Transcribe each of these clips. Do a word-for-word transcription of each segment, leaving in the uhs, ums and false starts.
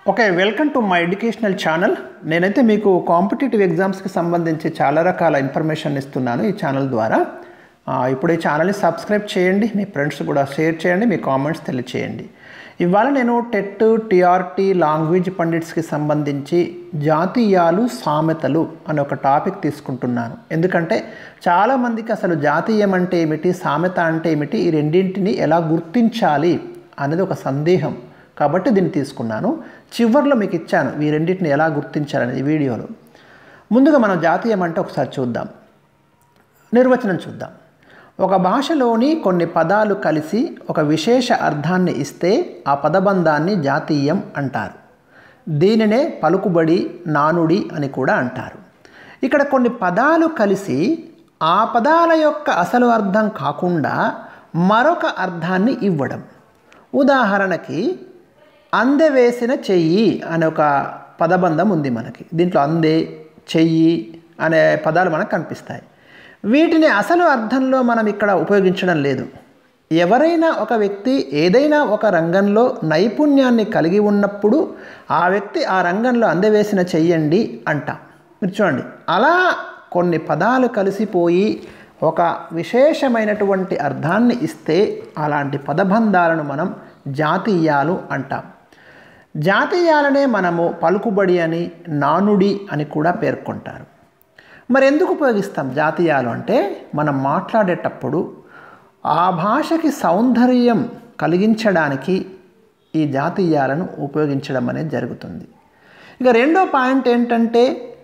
Okay, welcome to my educational channel. నేనైతే మీకు competitive ఎగ్జామ్స్కి సంబంధించి చాలా రకాల ఇన్ఫర్మేషన్ ఇస్తున్నాను ఈ ఛానల్ ద్వారా. ఇప్పుడు ఈ ఛానల్ని సబ్స్క్రైబ్ చేయండి, మీ ఫ్రెండ్స్ కూడా షేర్ చేయండి, మీ కామెంట్స్ తెలియచేయండి. ఇవాళ నేను టెట్ టీఆర్టీ లాంగ్వేజ్ పండిట్స్కి సంబంధించి జాతీయాలు సామెతలు అనే ఒక టాపిక్ తీసుకుంటున్నాను. ఎందుకంటే చాలామందికి అసలు జాతీయం అంటే ఏమిటి, సామెత అంటే ఏమిటి, ఈ రెండింటిని ఎలా గుర్తించాలి అనేది ఒక సందేహం. కాబట్టి దీన్ని తీసుకున్నాను. చివరిలో మీకు ఇచ్చాను ఈ రెండింటిని ఎలా గుర్తించాలని ఈ వీడియోలో. ముందుగా మనం జాతీయం అంటే ఒకసారి చూద్దాం, నిర్వచనం చూద్దాం. ఒక భాషలోని కొన్ని పదాలు కలిసి ఒక విశేష అర్థాన్ని ఇస్తే ఆ పదబంధాన్ని జాతీయం అంటారు. దీనినే పలుకుబడి, నానుడి అని కూడా అంటారు. ఇక్కడ కొన్ని పదాలు కలిసి ఆ పదాల యొక్క అసలు అర్థం కాకుండా మరొక అర్థాన్ని ఇవ్వడం. ఉదాహరణకి అందె వేసిన చెయ్యి అనే ఒక పదబంధం ఉంది మనకి. దీంట్లో అందే, చెయ్యి అనే పదాలు మనకు కనిపిస్తాయి. వీటిని అసలు అర్థంలో మనం ఇక్కడ ఉపయోగించడం లేదు. ఎవరైనా ఒక వ్యక్తి ఏదైనా ఒక రంగంలో నైపుణ్యాన్ని కలిగి ఉన్నప్పుడు ఆ వ్యక్తి ఆ రంగంలో అందవేసిన చెయ్యండి అంటాం. మీరు చూడండి, అలా కొన్ని పదాలు కలిసిపోయి ఒక విశేషమైనటువంటి అర్థాన్ని ఇస్తే అలాంటి పదబంధాలను మనం జాతీయాలు అంటాం. జాతీయాలనే మనము పలుకుబడి అని, నానుడి అని కూడా పేర్కొంటారు. మరి ఎందుకు ఉపయోగిస్తాం జాతీయాలు అంటే, మనం మాట్లాడేటప్పుడు ఆ భాషకి సౌందర్యం కలిగించడానికి ఈ జాతీయాలను ఉపయోగించడం అనేది జరుగుతుంది. ఇక రెండో పాయింట్ ఏంటంటే,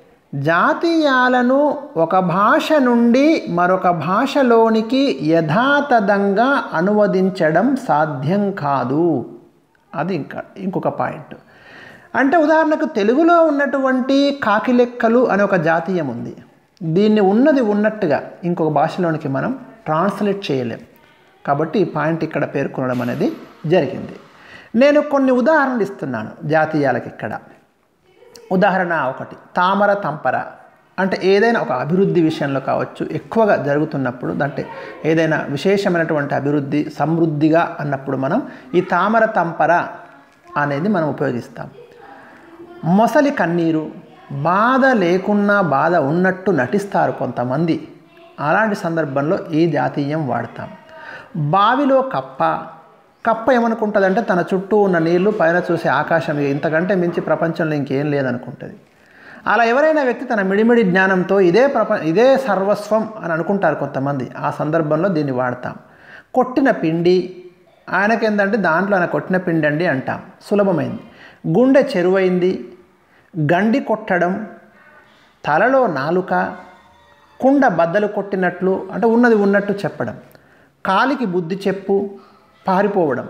జాతీయాలను ఒక భాష నుండి మరొక భాషలోనికి యథాతథంగా అనువదించడం సాధ్యం కాదు. అది ఇంకా ఇంకొక పాయింట్. అంటే ఉదాహరణకు తెలుగులో ఉన్నటువంటి కాకిలెక్కలు అనే ఒక జాతీయం ఉంది. దీన్ని ఉన్నది ఉన్నట్టుగా ఇంకొక భాషలోనికి మనం ట్రాన్స్లేట్ చేయలేం. కాబట్టి ఈ పాయింట్ ఇక్కడ పేర్కొనడం అనేది జరిగింది. నేను కొన్ని ఉదాహరణలు ఇస్తున్నాను జాతీయాలకు ఇక్కడ. ఉదాహరణ ఒకటి, తామర తంపర. అంటే ఏదైనా ఒక అభివృద్ధి విషయంలో కావచ్చు, ఎక్కువగా జరుగుతున్నప్పుడు, అంటే ఏదైనా విశేషమైనటువంటి అభివృద్ధి, సమృద్ధిగా అన్నప్పుడు మనం ఈ తామర తంపర అనేది మనం ఉపయోగిస్తాం. మొసలి కన్నీరు, బాధ లేకున్నా బాధ ఉన్నట్టు నటిస్తారు కొంతమంది. అలాంటి సందర్భంలో ఈ జాతీయం వాడతాం. బావిలో కప్ప. కప్ప ఏమనుకుంటుందంటే తన చుట్టూ ఉన్న నీళ్లు, పైన చూసే ఆకాశం, ఇంతకంటే మించి ప్రపంచంలో ఇంకేం లేదనుకుంటుంది. అలా ఎవరైనా వ్యక్తి తన మిడిమిడి జ్ఞానంతో ఇదే ప్రప ఇదే సర్వస్వం అని అనుకుంటారు కొంతమంది. ఆ సందర్భంలో దీన్ని వాడతాం. కొట్టిన పిండి. ఆయనకి ఏంటంటే దాంట్లో ఆయన కొట్టిన పిండి అండి అంటాం, సులభమైంది. గుండె చెరువైంది. గండి కొట్టడం. తలలో నాలుక. కుండ బద్దలు కొట్టినట్లు, అంటే ఉన్నది ఉన్నట్టు చెప్పడం. కాలికి బుద్ధి చెప్పు, పారిపోవడం.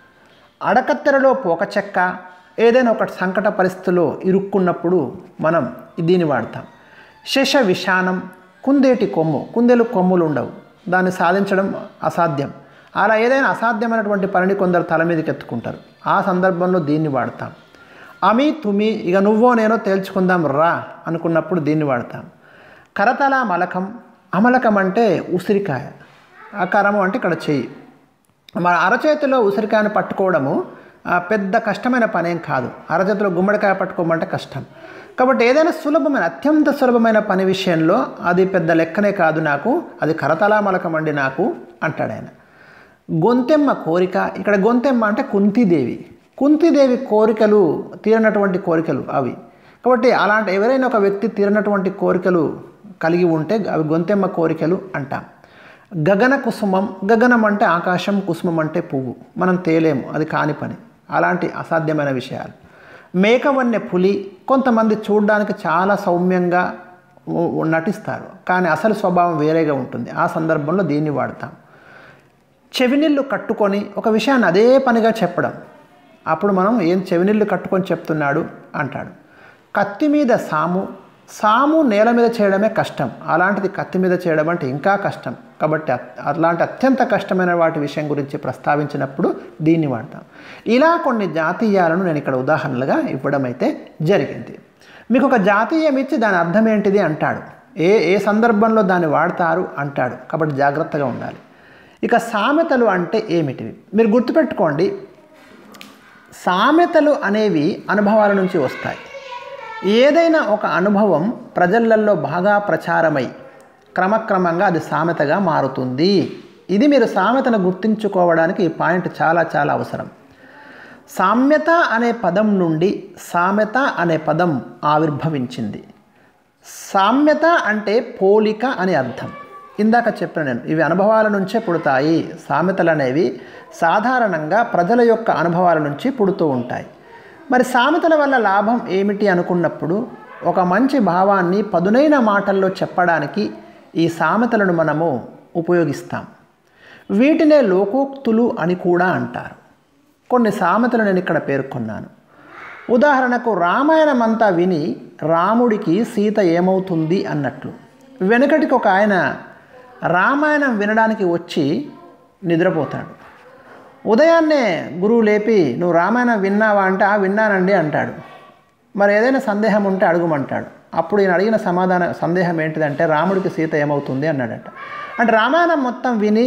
అడకత్తెరలో పోక చెక్క. ఏదైనా ఒక సంకట పరిస్థితుల్లో ఇరుక్కున్నప్పుడు మనం దీన్ని వాడతాం. శశ విషానం. కుందేటి కొమ్ము. కుందేలు కొమ్ములు ఉండవు, దాన్ని సాధించడం అసాధ్యం. అలా ఏదైనా అసాధ్యమైనటువంటి పనిని కొందరు తల మీదకి ఎత్తుకుంటారు. ఆ సందర్భంలో దీన్ని వాడతాం. అమి తుమి, ఇక నువ్వో నేనో తేల్చుకుందాం రా అనుకున్నప్పుడు దీన్ని వాడతాం. కరతల మలకం. అమలకం అంటే ఉసిరికాయ. అకరము అంటే ఇక్కడ చెయ్యి. మన అరచేతిలో ఉసిరికాయను పట్టుకోవడము పెద్ద కష్టమైన పనేం కాదు. అరచేతిలో గుమ్మడికాయ పట్టుకోమంటే కష్టం. కాబట్టి ఏదైనా సులభమైన, అత్యంత సులభమైన పని విషయంలో అది పెద్ద లెక్కనే కాదు నాకు, అది కరతలామలకం అండి నాకు అంటాడు ఆయన. గొంతెమ్మ కోరిక. ఇక్కడ గొంతెమ్మ అంటే కుంతీదేవి. కుంతీదేవి కోరికలు తీరనటువంటి కోరికలు అవి. కాబట్టి అలాంటి ఎవరైనా ఒక వ్యక్తి తీరనటువంటి కోరికలు కలిగి ఉంటే అవి గొంతెమ్మ కోరికలు అంటాం. గగన కుసుమం. గగనం అంటే ఆకాశం, కుసుమం అంటే పువ్వు. మనం తేలేము, అది కాని పని. అలాంటి అసాధ్యమైన విషయాలు. మేకవన్నె పులి. కొంతమంది చూడడానికి చాలా సౌమ్యంగా నటిస్తారు, కానీ అసలు స్వభావం వేరేగా ఉంటుంది. ఆ సందర్భంలో దీన్ని వాడతాం. చెవినీళ్ళు కట్టుకొని ఒక విషయాన్ని అదే పనిగా చెప్పడం. అప్పుడు మనం ఏం చెవినీళ్ళు కట్టుకొని చెప్తున్నాడు అంటాడు. కత్తి మీద సాము. సాము నేల మీద చేయడమే కష్టం, అలాంటిది కత్తి మీద చేయడం అంటే ఇంకా కష్టం. కాబట్టి అలాంటి అత్యంత కష్టమైన వాటి విషయం గురించి ప్రస్తావించినప్పుడు దీన్ని వాడతాం. ఇలా కొన్ని జాతీయాలను నేను ఇక్కడ ఉదాహరణలుగా ఇవ్వడం అయితే జరిగింది. మీకు ఒక జాతీయం ఇచ్చి దాని అర్థం ఏంటిది అంటాడు, ఏ ఏ సందర్భంలో దాన్ని వాడతారు అంటాడు. కాబట్టి జాగ్రత్తగా ఉండాలి. ఇక సామెతలు అంటే ఏమిటివి మీరు గుర్తుపెట్టుకోండి. సామెతలు అనేవి అనుభవాల నుంచి వస్తాయి. ఏదైనా ఒక అనుభవం ప్రజలల్లో బాగా ప్రచారమై క్రమక్రమంగా అది సామెతగా మారుతుంది. ఇది మీరు సామెతను గుర్తుంచుకోవడానికి ఈ పాయింట్ చాలా చాలా అవసరం. సామ్యత అనే పదం నుండి సామెత అనే పదం ఆవిర్భవించింది. సామ్యత అంటే పోలిక అని అర్థం. ఇందాక చెప్పాను నేను, ఇవి అనుభవాల నుంచే పుడతాయి. సామెతలు అనేవి సాధారణంగా ప్రజల యొక్క అనుభవాల నుంచి పుడుతూ ఉంటాయి. మరి సామెతల వల్ల లాభం ఏమిటి అనుకున్నప్పుడు ఒక మంచి భావాన్ని పదునైన మాటల్లో చెప్పడానికి ఈ సామెతలను మనము ఉపయోగిస్తాం. వీటినే లోకోక్తులు అని కూడా అంటారు. కొన్ని సామెతలు నేను ఇక్కడ పేర్కొన్నాను. ఉదాహరణకు రామాయణం అంతా విని రాముడికి సీత ఏమవుతుంది అన్నట్లు. వెనకటికి ఒక ఆయన రామాయణం వినడానికి వచ్చి నిద్రపోతాడు. ఉదయాన్నే గురువు లేపి నువ్వు రామాయణం విన్నావా అంటే ఆ విన్నానండి అంటాడు. మరి ఏదైనా సందేహం ఉంటే అడుగుమంటాడు. అప్పుడు ఈయన అడిగిన సమాధాన సందేహం ఏంటిదంటే రాముడికి సీత ఏమవుతుంది అన్నాడట. అంటే రామాయణం మొత్తం విని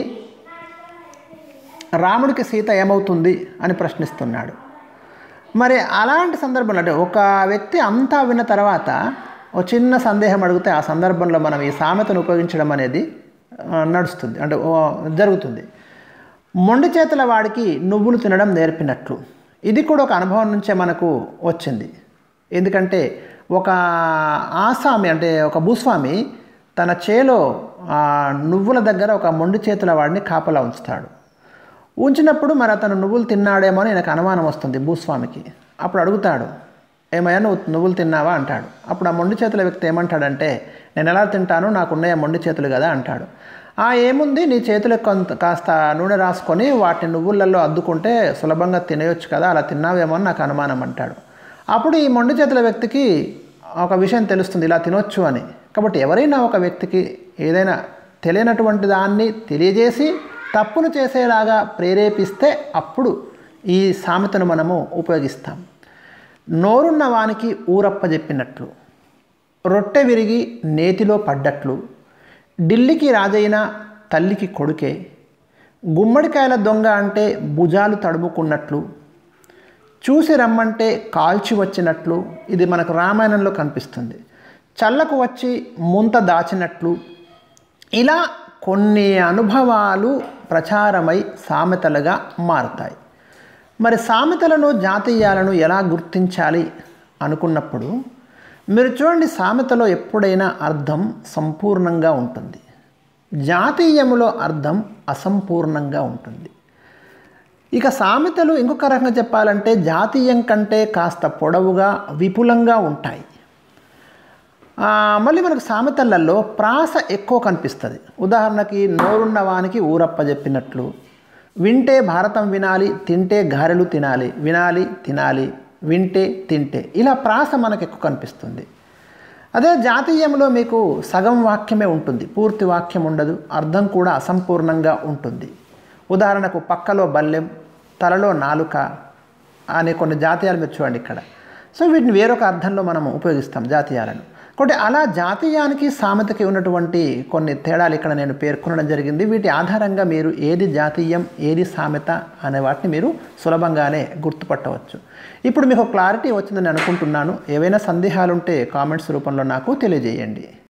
రాముడికి సీత ఏమవుతుంది అని ప్రశ్నిస్తున్నాడు. మరి అలాంటి సందర్భంలో అంటే ఒక వ్యక్తి అంతా విన్న తర్వాత ఒక చిన్న సందేహం అడిగితే ఆ సందర్భంలో మనం ఈ సామెతను ఉపయోగించడం అనేది నడుస్తుంది, అంటే జరుగుతుంది. మొండి చేతుల వాడికి నువ్వులు తినడం నేర్పినట్లు. ఇది కూడా ఒక అనుభవం నుంచే మనకు వచ్చింది. ఎందుకంటే ఒక ఆసామి అంటే ఒక భూస్వామి తన చేలో నువ్వుల దగ్గర ఒక మొండి చేతుల వాడిని కాపలా ఉంచుతాడు. ఉంచినప్పుడు మరి అతను నువ్వులు తిన్నాడేమో అని నాకు అనుమానం వస్తుంది భూస్వామికి. అప్పుడు అడుగుతాడు, ఏమయ్యా నువ్వు నువ్వులు తిన్నావా అంటాడు. అప్పుడు ఆ మొండి చేతుల వ్యక్తి ఏమంటాడంటే నేను ఎలా తింటాను, నాకున్నాయా మొండి చేతులు కదా అంటాడు. ఆ ఏముంది, నీ చేతులకు కొంత కాస్త నూనె రాసుకొని వాటిని నువ్వులలో అద్దుకుంటే సులభంగా తినేయొచ్చు కదా, అలా తిన్నావేమో అని నాకు అనుమానం అంటాడు. అప్పుడు ఈ మొండి చేతుల వ్యక్తికి ఒక విషయం తెలుస్తుంది, ఇలా తినొచ్చు అని. కాబట్టి ఎవరైనా ఒక వ్యక్తికి ఏదైనా తెలియనటువంటి దాన్ని తెలియజేసి తప్పును చేసేలాగా ప్రేరేపిస్తే అప్పుడు ఈ సామెతను మనము ఉపయోగిస్తాం. నోరున్న వానికి ఊరప్ప చెప్పినట్లు, రొట్టె విరిగి నేతిలో పడ్డట్లు, ఢిల్లీకి రాజైన తల్లికి కొడుకే, గుమ్మడికాయల దొంగ అంటే భుజాలు తడుముకున్నట్లు, చూసి రమ్మంటే కాల్చి వచ్చినట్లు. ఇది మనకు రామాయణంలో కనిపిస్తుంది. చల్లకు వచ్చి ముంత దాచినట్లు. ఇలా కొన్ని అనుభవాలు ప్రచారమై సామెతలుగా మారుతాయి. మరి సామెతలను జాతీయాలను ఎలా గుర్తించాలి అనుకున్నప్పుడు మీరు చూడండి, సామెతలో ఎప్పుడైనా అర్థం సంపూర్ణంగా ఉంటుంది, జాతీయములో అర్థం అసంపూర్ణంగా ఉంటుంది. ఇక సామెతలు ఇంకొక రకంగా చెప్పాలంటే జాతీయం కంటే కాస్త పొడవుగా విపులంగా ఉంటాయి. మళ్ళీ మనకు సామెతలలో ప్రాస ఎక్కువ కనిపిస్తుంది. ఉదాహరణకి నోరున్న వానికి ఊరప్ప చెప్పినట్లు, వింటే భారతం వినాలి, తింటే గారెలు తినాలి, వినాలి తినాలి, వింటే తింటే, ఇలా ప్రాస మనకు ఎక్కువ కనిపిస్తుంది. అదే జాతీయంలో మీకు సగం వాక్యమే ఉంటుంది, పూర్తి వాక్యం ఉండదు, అర్థం కూడా అసంపూర్ణంగా ఉంటుంది. ఉదాహరణకు పక్కలో బల్లెం, తలలో నాలుక అనే కొన్ని జాతీయాలు మీరు చూడండి ఇక్కడ. సో వీటిని వేరొక అర్థంలో మనం ఉపయోగిస్తాం జాతీయాలను. కాబట్టి అలా జాతీయానికి సామెతకి ఉన్నటువంటి కొన్ని తేడాలు ఇక్కడ నేను పేర్కొనడం జరిగింది. వీటి ఆధారంగా మీరు ఏది జాతీయం ఏది సామెత అనే వాటిని మీరు సులభంగానే గుర్తుపట్టవచ్చు. ఇప్పుడు మీకు క్లారిటీ వచ్చిందని అనుకుంటున్నాను. ఏవైనా సందేహాలు ఉంటే కామెంట్స్ రూపంలో నాకు తెలియజేయండి.